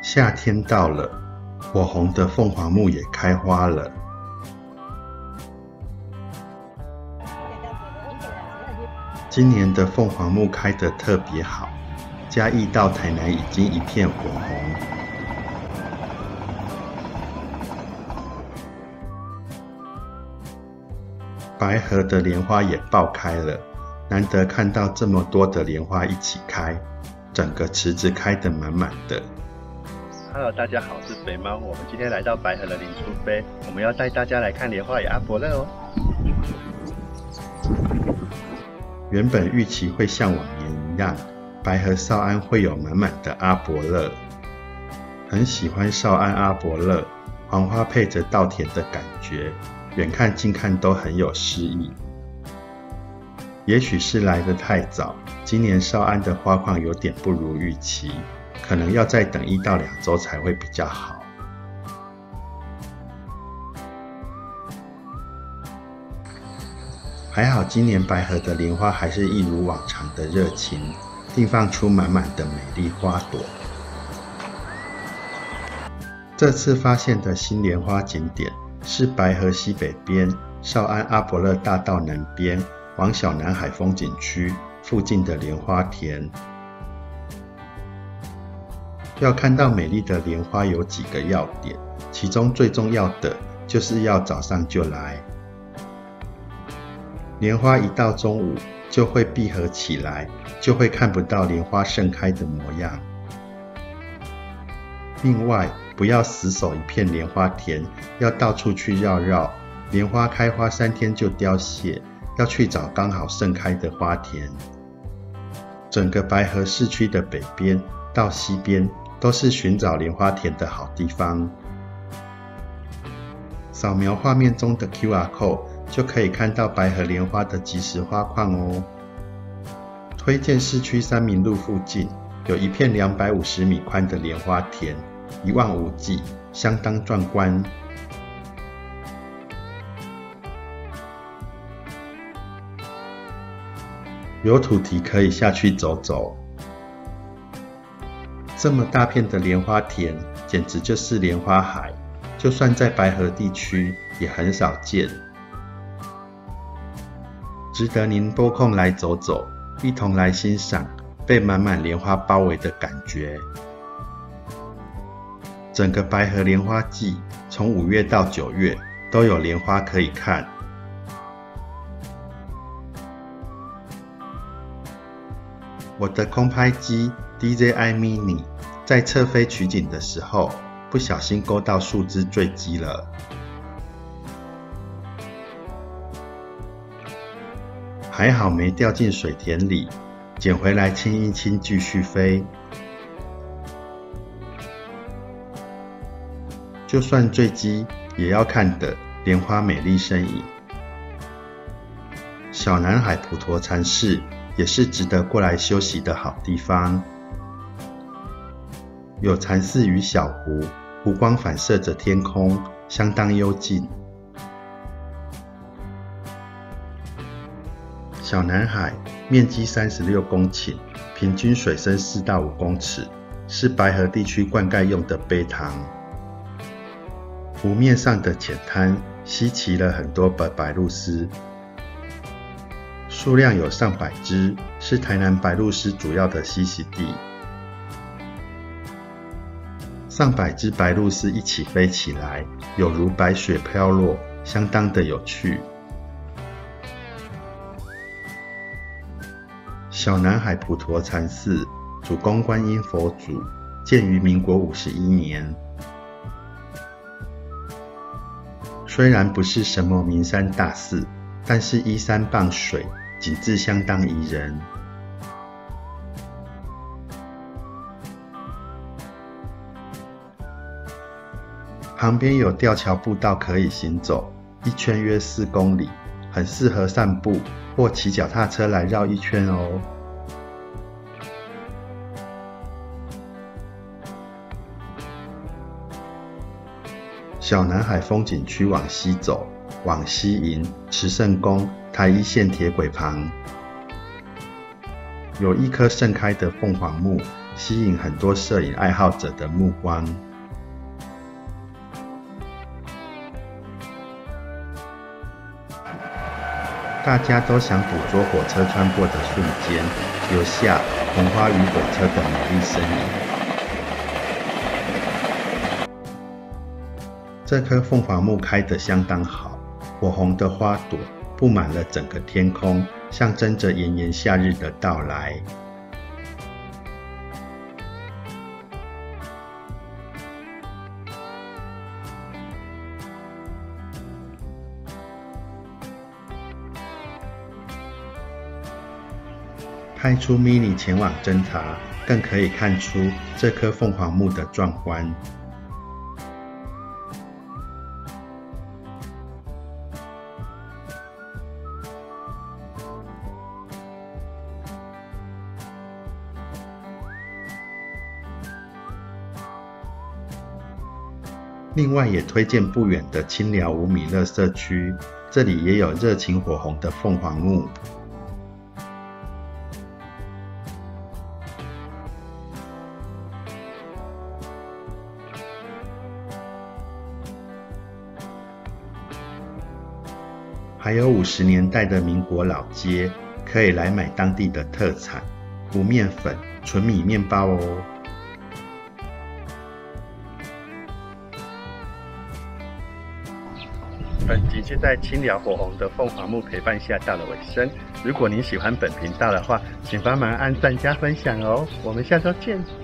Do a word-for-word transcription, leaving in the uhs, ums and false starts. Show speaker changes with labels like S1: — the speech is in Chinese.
S1: 夏天到了，火红的凤凰木也开花了。今年的凤凰木开得特别好，嘉义到台南已经一片火红。白河的莲花也爆开了，难得看到这么多的莲花一起开，整个池子开得满满的。
S2: Hello， 大家好，我是肥猫。我们今天来到白河的林出飞，我们要带大家来看莲花与阿伯乐哦。
S1: 原本预期会像往年一样，白河少安会有满满的阿伯乐。很喜欢少安阿伯乐，黄花配着稻田的感觉，远看近看都很有诗意。也许是来得太早，今年少安的花况有点不如预期，可能要再等一到两周才会比较好。还好今年白河的莲花还是一如往常的热情，并放出满满的美丽花朵。这次发现的新莲花景点是白河西北边少安阿伯乐大道南边往小南海风景区附近的莲花田。要看到美丽的莲花有几个要点，其中最重要的就是要早上就来。莲花一到中午就会闭合起来，就会看不到莲花盛开的模样。另外，不要死守一片莲花田，要到处去绕绕，莲花开花三天就凋谢，要去找刚好盛开的花田。整个白河市区的北边到西边都是寻找莲花田的好地方。扫描画面中的 Q R code 就可以看到白河莲花的即时花况哦。推荐市区三民路附近有一片两百五十米宽的莲花田，一望无际，相当壮观。有土地可以下去走走。这么大片的莲花田，简直就是莲花海，就算在白河地区也很少见。值得您拨空来走走，一同来欣赏被满满莲花包围的感觉。整个白河莲花季，从五月到九月都有莲花可以看。我的空拍机 D J I Mini 在侧飞取景的时候，不小心勾到树枝坠机了。还好没掉进水田里，捡回来清一清继续飞。就算坠机，也要看的莲花美丽身影。小南海普陀禅寺也是值得过来休息的好地方。有禅寺与小湖，湖光反射着天空，相当幽静。小南海面积三十六公顷，平均水深四到五公尺，是白河地区灌溉用的陂塘。湖面上的浅滩栖息了很多白白鹭鸶，数量有上百只，是台南白鹭鸶主要的栖息地。上百只白鹭鸶一起飞起来，有如白雪飘落，相当的有趣。小南海普陀禅寺主公观音佛祖，建于民国五十一年。虽然不是什么名山大寺，但是依山傍水，景致相当宜人。旁边有吊桥步道可以行走，一圈约四公里，很适合散步或骑脚踏车来绕一圈哦。小南海风景区往西走，往西迎慈圣宫台一线铁轨旁，有一棵盛开的凤凰木， 吸引很多摄影爱好者的目光。大家都想捕捉火车穿过的瞬间，留下红花与火车的美丽身影。这棵凤凰木开得相当好，火红的花朵布满了整个天空，象征着炎炎夏日的到来。派出 Mini 前往侦查，更可以看出这棵凤凰木的壮观。另外也推荐不远的清寮五米垃圾区，这里也有热情火红的凤凰木。还有五十年代的民国老街，可以来买当地的特产，无面粉、纯米面包哦。
S2: 本集就在清寮火红的凤凰木陪伴下到了尾声。如果您喜欢本频道的话，请帮忙按赞加分享哦。我们下周见。